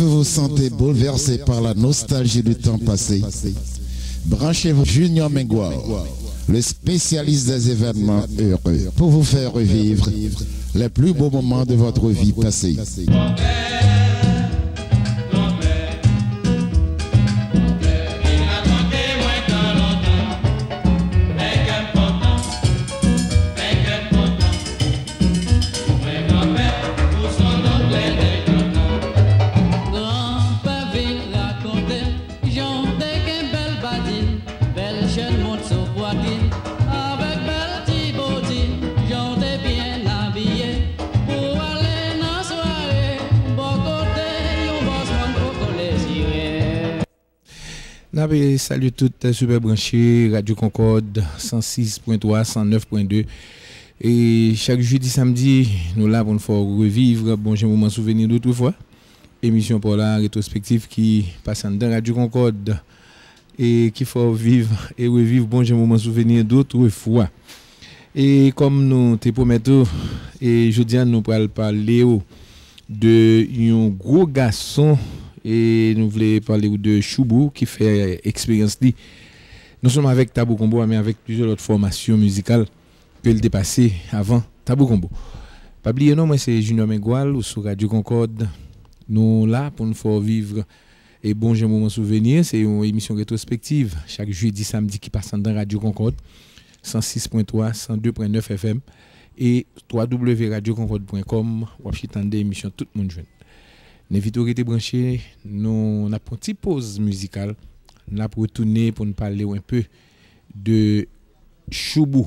vous vous sentez bouleversé par la nostalgie du temps passé, branchez-vous Junior Mengual, le spécialiste des événements heureux, pour vous faire revivre les plus beaux moments de votre vie passée. Salut toutes super branchés Radio Concorde 106.3 109.2 et chaque jeudi samedi nous là pour nous faire revivre bon moment souvenir d'autrefois émission pour la rétrospective qui passe dans Radio Concorde et qui faut vivre et revivre bon moment souvenir d'autrefois et comme nous te promettons et jeudi nous allons parler de un gros garçon. Et nous voulons parler de Choubou qui fait expérience non seulement avec Tabou Combo mais avec plusieurs autres formations musicales que le dépassé avant Tabou Combo. Pas oublier non, moi c'est Junior Mengual ou sur Radio Concorde. Nous là pour nous faire vivre et bon moment souvenir, c'est une émission rétrospective chaque jeudi samedi qui passe dans Radio Concorde 106.3 102.9 FM et www.radioconcorde.com ou attendre émission tout le monde jeune. N'invitons qui branché, nous avons une petite pause musicale. Nous allons retourner pour nous parler un peu de Choubou.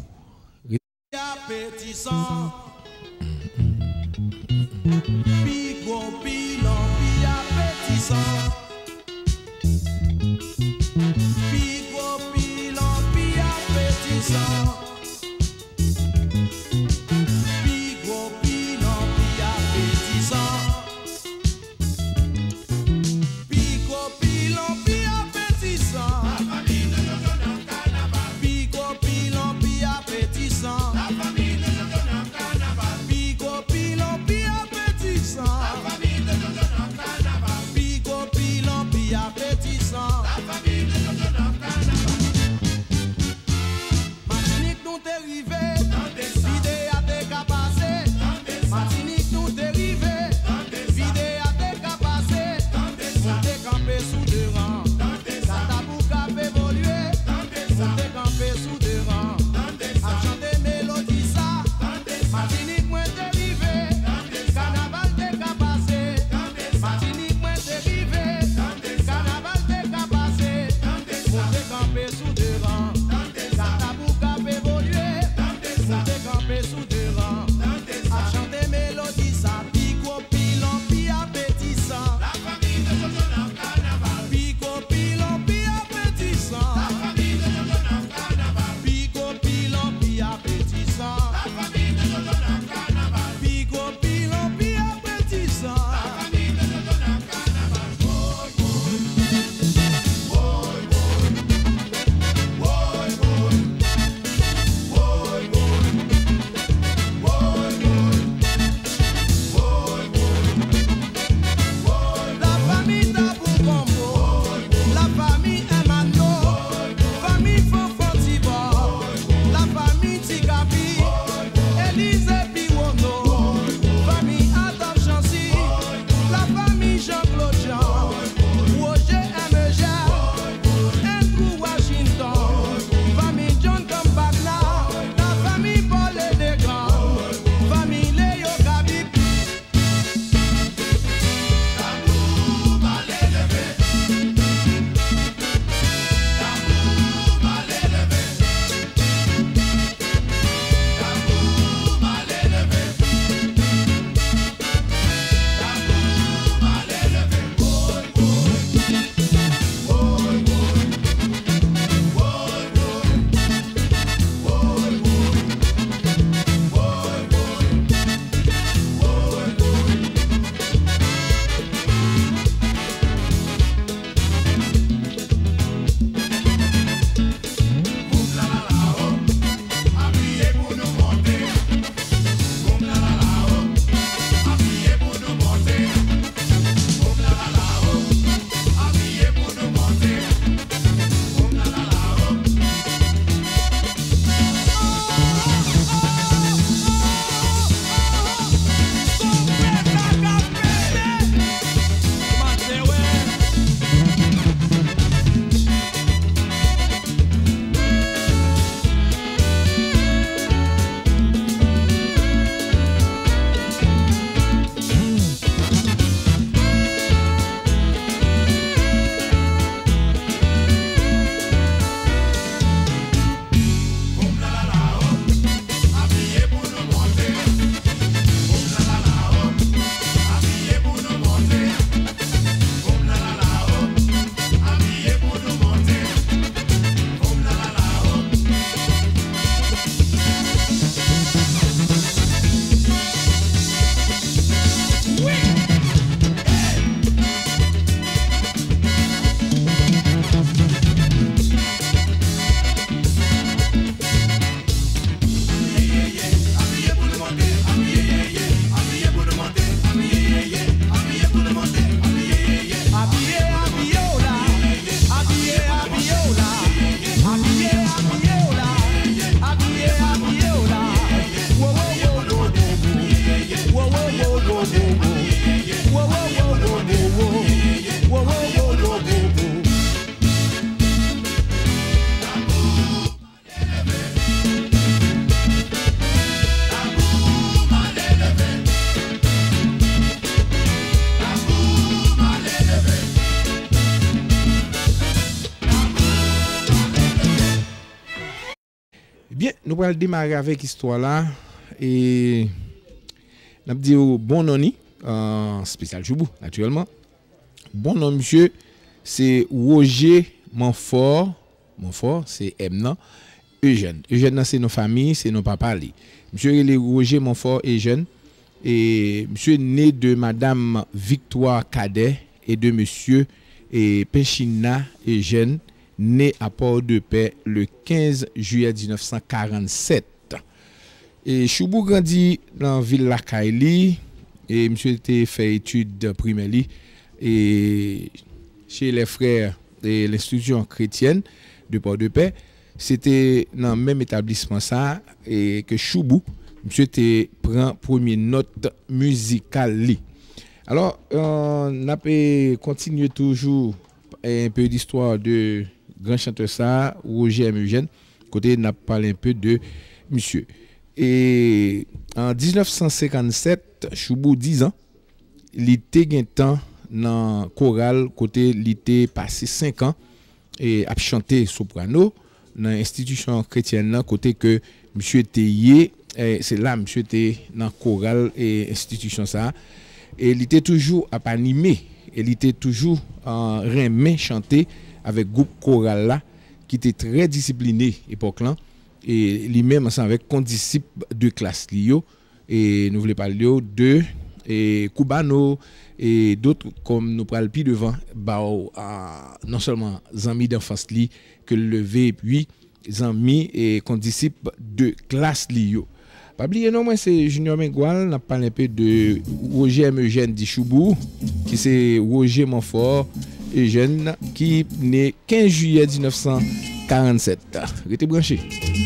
Eh bien, nous allons démarrer avec l'histoire là et nous dit bon noni spécial Choubou naturellement. Bon nom monsieur, c'est Roger Montfort, c'est M Eugène. Eugène c'est nos familles, c'est nos papas li. Monsieur est Roger Montfort Eugène et monsieur est né de madame Victoire Cadet et de monsieur Péchina Eugène né à Port-de-Paix le 15 juillet 1947. Et Choubou grandit dans la ville la Kaili et monsieur était fait études primaires et chez les frères de l'institution chrétienne de Port-de-Paix. C'était dans le même établissement ça et que Choubou monsieur était prend première note musicale. Alors on a continué toujours un peu d'histoire de grand chanteur ça Roger Eugène côté n'a parlé un peu de monsieur. Et en 1957 Choubou 10 ans il était gain temps dans chorale côté il était passé 5 ans et a chanté soprano dans institution chrétienne côté que monsieur était c'est là monsieur était dans chorale et institution ça et il était toujours à animer il était toujours en remé chanter avec groupe choral là qui était très discipliné époque là et lui-même ensemble avec condisciple de classe Lio et nous voulons parler de et Cubano et d'autres comme nous parlons plus devant non seulement amis d'enfance li que levé et puis amis et condisciple de classe Lio. Pas oublier non moi c'est Junior Mengual n'a parlé un peu de Roger Eugène di Choubou qui c'est Roger Montfort Eugène qui né 15 juillet 1947. Restez branchés.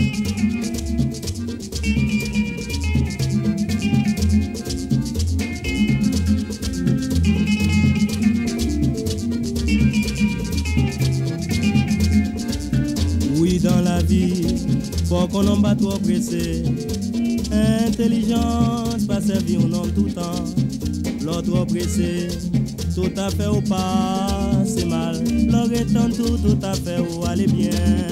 Oui dans la vie, faut qu'on en bat trop pressé. Intelligence pas servir un homme tout le temps. L'autre pressé, tout à fait ou pas, c'est mal. L'autre étant tout à fait ou aller bien.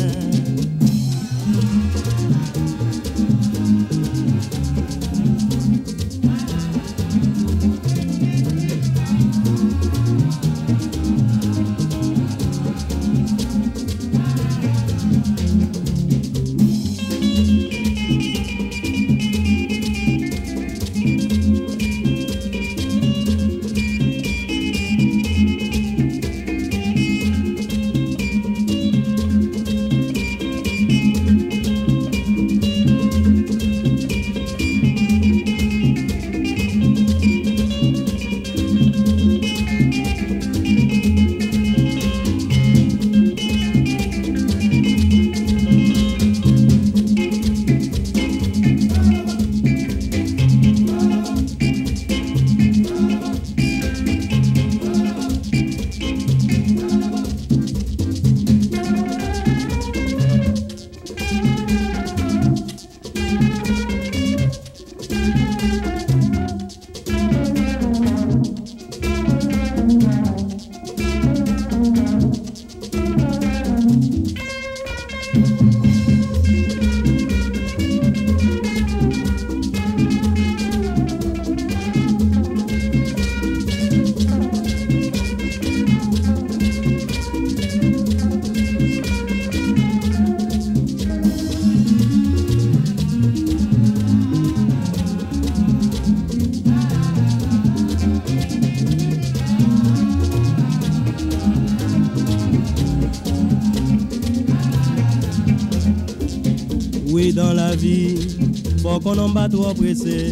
Dans la vie, faut qu'on en bat trop pressé.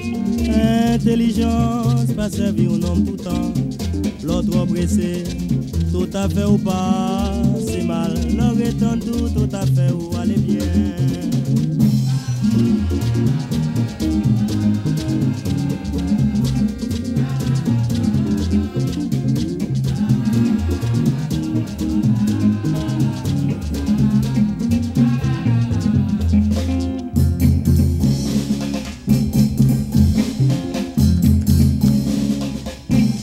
Intelligence, pas servir un homme tout le temps. L'autre pressé, tout à fait ou pas, c'est mal. L'autre étant tout à fait ou aller bien.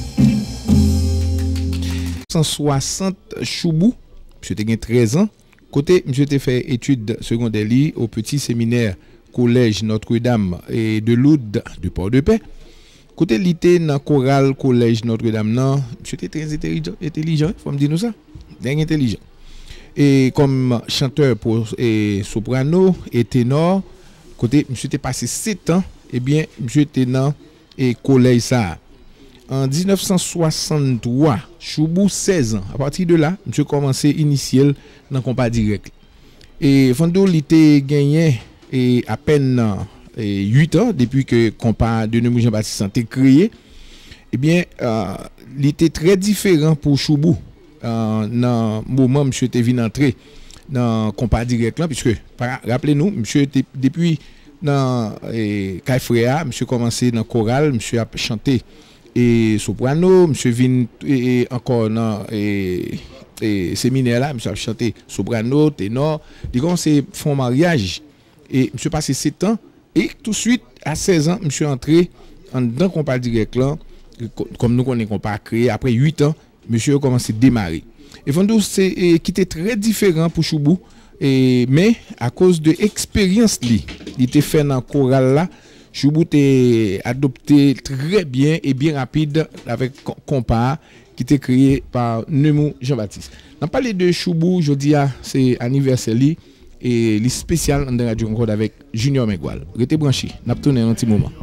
Choubou, monsieur te gen 13 ans, Côté, monsieur t'ai fait études secondaires au petit séminaire collège Notre-Dame et de Lourdes de Port-de-Paix. Côté l'été dans chorale collège Notre-Dame, non, monsieur était très intelligent, faut me dire nous ça. Bien intelligent. Et comme chanteur pour soprano et ténor, côté monsieur était passé 7 ans, eh bien monsieur était dans et collège ça. En 1963, Choubou 16 ans. À partir de là, monsieur commencé initial dans compas direct. Et Fondo l'été gagné et à peine 8 ans depuis que compas de Neumou Jean-Baptiste Santé créé. Eh bien, il était très différent pour Choubou. Dans le moment où monsieur était venu entrer dans le compas direct là, puisque, rappelez-nous, monsieur était depuis dans Caifréa, monsieur commencé dans chorale, monsieur a chanté et soprano, monsieur vient encore dans séminaire là, monsieur a chanté soprano, ténor, disons c'est font mariage et monsieur passé 7 ans et tout de suite à 16 ans, monsieur entré dans compas direct là, comme nous connaissons compas créé après 8 ans. Monsieur a commencé à démarrer. Et Fondo, c'est qui était très différent pour Choubou, mais à cause de l'expérience il était fait dans le choral là, Choubou était adopté très bien et bien rapide avec compas qui était créé par Neumou Jean-Baptiste. On parle de Choubou, je dis c'est anniversaire et le spécial en Radio Concorde avec Junior Mengual. Restez branchés, n'a pas tourné un petit moment.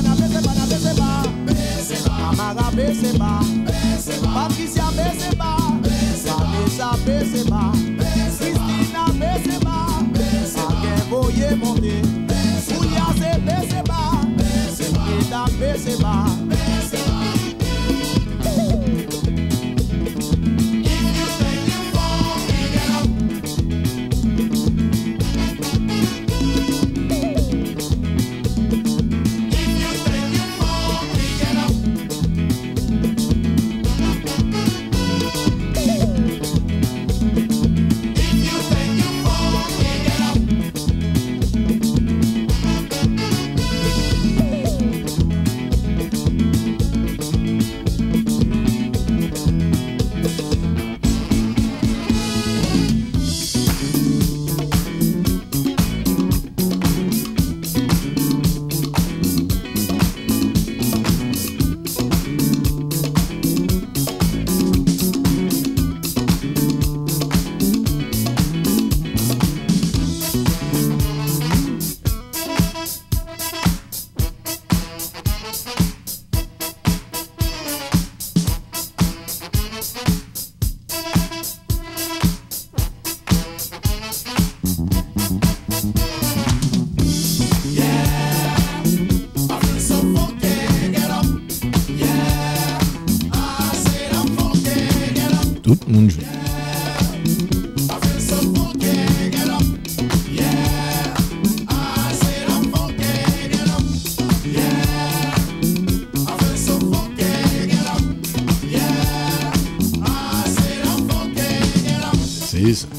Patricia Beseba, baissez bas. Tout le monde joue. C'est ça.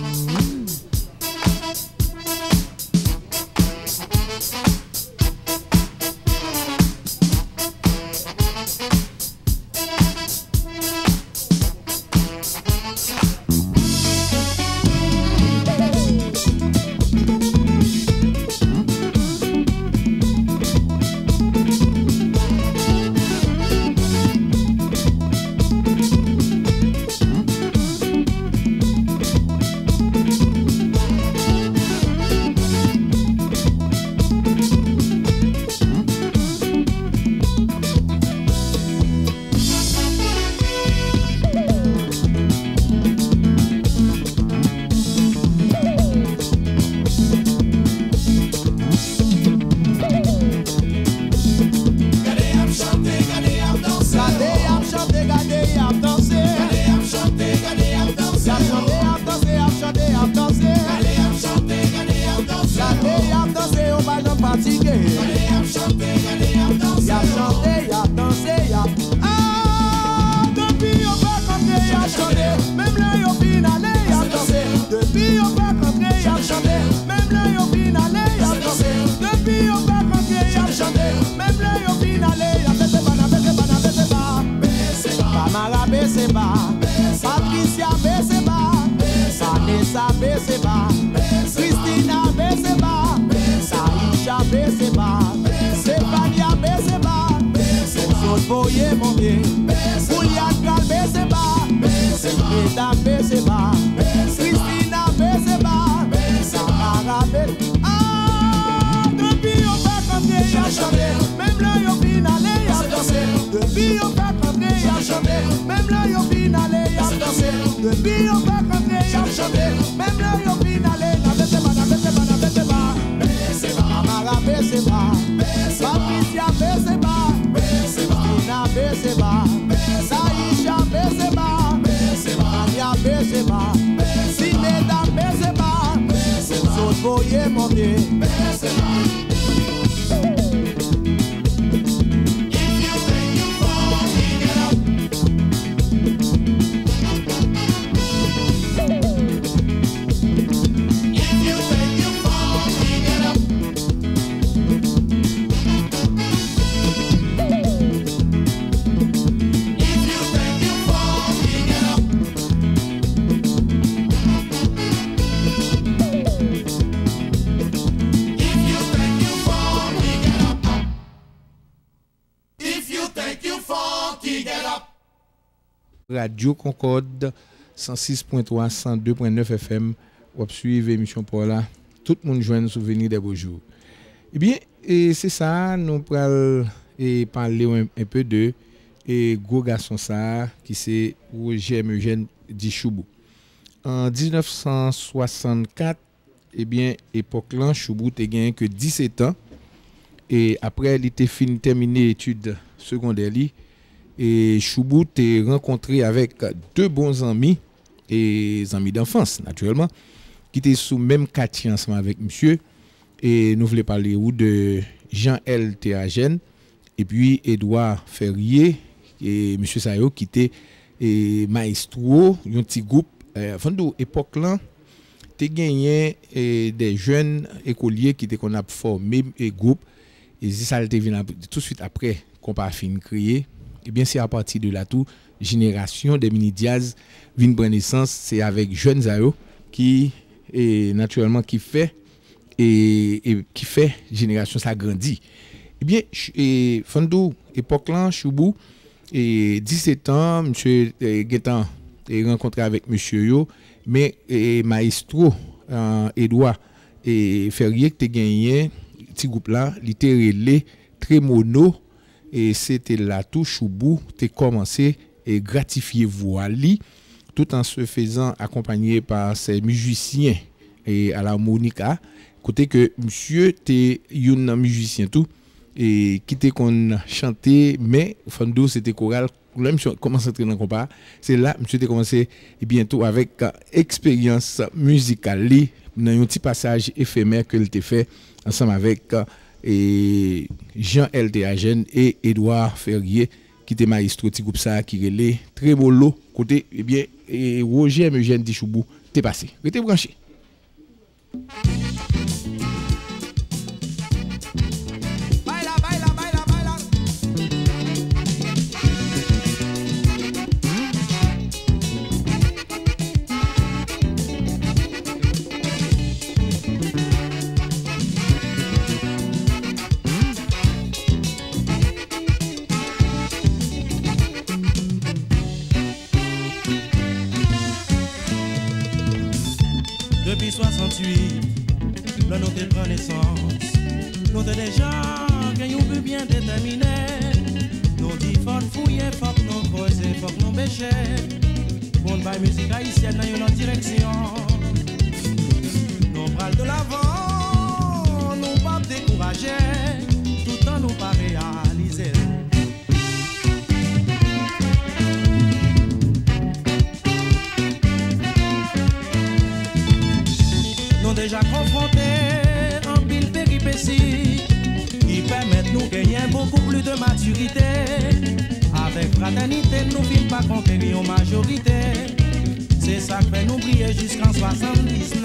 Patricia Beseba, Vanessa Beseba, Christina Beseba, Saïcha Beseba, Stefania Beseba, Boye Monté, Julian Gal Beseba, Mesdames Beseba, Christina Beseba, Samara Beseba. Ah, depuis on va canter, y'a chanté, même là y'a finalé, y'a dansé. Depuis on va canter, y'a chanté, même là y'a finalé, y'a dansé. Depuis on va canter, y'a chanté, même là y'a finalé, na Beseba, na Beseba, na Beseba. Samara Beseba, Patricia Beseba, Christina Beseba, Saïcha Beseba, Ania Beseba, Sineda Beseba, Zot Boye Monté. Radio Concorde 106.3, 102.9 FM. Vous suivez l'émission pour là. Tout le monde joue souvenir des beaux jours. Eh bien, c'est ça, nous allons parler un peu de gros garçon ça, qui c'est Roger Eugène Dichoubou. En 1964, eh bien, époque là, Choubou n'a gagné que 17 ans. et après il était fini terminé études secondaires et Choubou t'est rencontré avec deux bons amis et amis d'enfance naturellement qui étaient sous même quartier ensemble avec monsieur et nous voulons parler de Jean-L. Théagène et puis Edouard Ferrier et monsieur Sayo qui était maestro un petit groupe fondou époque là t'es gagné des jeunes écoliers qui étaient qu'on a formé et groupe et ça a été tout de suite après qu'on pas fini créer et bien c'est à partir de là tout génération des mini jazz vient prendre naissance c'est avec jeunes Sayo qui et naturellement qui fait et qui fait génération ça grandit et bien fondou époque là Choubou et 17 ans monsieur Guetan est rencontré avec monsieur yo mais maestro Edouard et Ferrier qui gagné petit groupe là littéralement Trémono et c'était là tout Choubou t'es commencé et gratifier voix li tout en se faisant accompagner par ses musiciens et à l'harmonica côté que monsieur t'es un musicien tout et qui était qu'on chantait mais fondou c'était choral même commence à entrer dans compas c'est là monsieur t'es commencé et bientôt avec expérience musicale dans un petit passage éphémère que il t'a fait ensemble avec Jean-L. Théagène et Edouard Ferrier qui était maestro petit groupe ça qui relait très mollo côté et bien et Roger Eugène Dichoubou t'es passé restez branché. Depuis 68, là nous te prend naissance. Nous te déjà que nous peut bien déterminer. Nous dit faut fouiller, faut que nous creuser, faut que nous bêcher. Pour une musique haïtienne dans une autre direction. Nous pral de l'avant, nous pas décourager, tout en nous pas réaliser. Déjà confrontés en pile péripéties qui permettent nous gagner beaucoup plus de maturité. Avec fraternité, nous ne pas conquérir en majorité. C'est ça que fait nous briller jusqu'en 79.